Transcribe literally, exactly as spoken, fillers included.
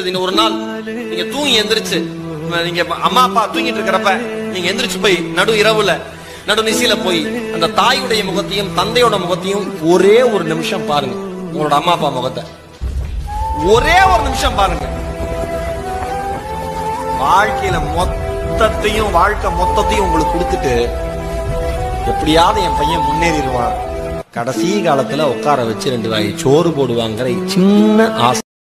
ஒரு நாள் நீங்க தூங்கி எந்திரிச்சு, நீங்க அம்மா அப்பா தூங்கிட்டு இருக்கிறப்ப நீங்க எந்திரிச்சு போய் நடு இரவுல நடு நிசையில போய் அந்த தாயுடைய முகத்தையும் தந்தையோட முகத்தையும் ஒரே ஒரு நிமிஷம் பாருங்க. உங்களோட அம்மா அப்பா முகத்தை ஒரே ஒரு நிமிஷம் பாருங்க. வாழ்க்கையில மொத்தத்தையும் வாழ்க்கை மொத்தத்தையும் உங்களுக்கு கொடுத்துட்டு எப்படியாவது என் பையன் முன்னேறிடுவான், கடைசி காலத்துல உட்கார வச்சு ரெண்டு வாய் சோறு போடுவாங்கிற சின்ன ஆசை